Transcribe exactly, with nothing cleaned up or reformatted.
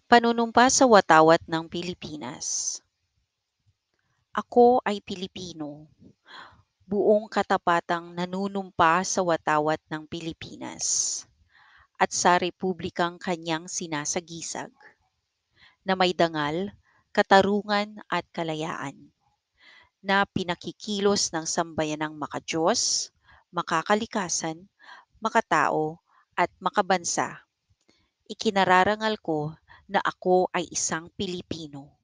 Panunumpa sa watawat ng Pilipinas. Ako ay Pilipino, buong katapatang nanunumpa sa watawat ng Pilipinas at sa republikang kanyang sinasagisag, na may dangal, katarungan at kalayaan, na pinakikilos ng sambayanang makadiyos, makakalikasan, makatao at makabansa. Ikinararangal ko na ako ay isang Pilipino.